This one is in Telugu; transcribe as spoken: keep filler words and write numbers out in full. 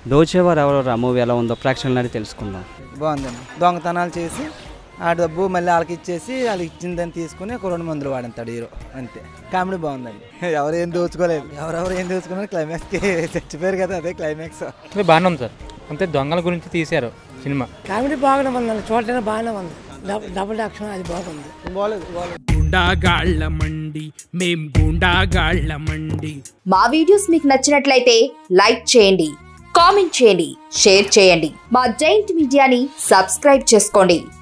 దోచేవారెవరురా మూవీ ఎలా ఉందో ప్రేక్షకులని తెలుసుకుందాం. బాగుందండి. దొంగతనాలు చేసి ఆ డబ్బు మళ్ళీ వాళ్ళకి ఇచ్చేసి వాళ్ళకి ఇచ్చిందని తీసుకుని ఒక రెండు మందులు వాడంతాడు హీరో, అంతే. కామెడీ బాగుందండి. ఎవరు ఏం దోచుకోలేదు, ఎవరెవరు ఏం దోచుకున్నారు క్లైమాక్స్కి చచ్చిపోయారు కదా, అదే క్లైమాక్స్. బాగానే ఉంది సార్, అంతే దొంగల గురించి తీశారు సినిమా. కామెడీ బాగానే ఉంది, చూడటానికి బాగానే ఉంది. డబుల్ యాక్షన్ అది బాగుంది. బాగలేదు బాగలేదు. గుండాగాళ్ళమండి మేం గుండాగాళ్ళమండి. మా వీడియోస్ మీకు నచ్చినట్లయితే లైక్ చేయండి, కామెంట్ చేయండి, షేర్ చేయండి. మా జైంట్ మీడియాని సబ్స్క్రైబ్ చేసుకోండి.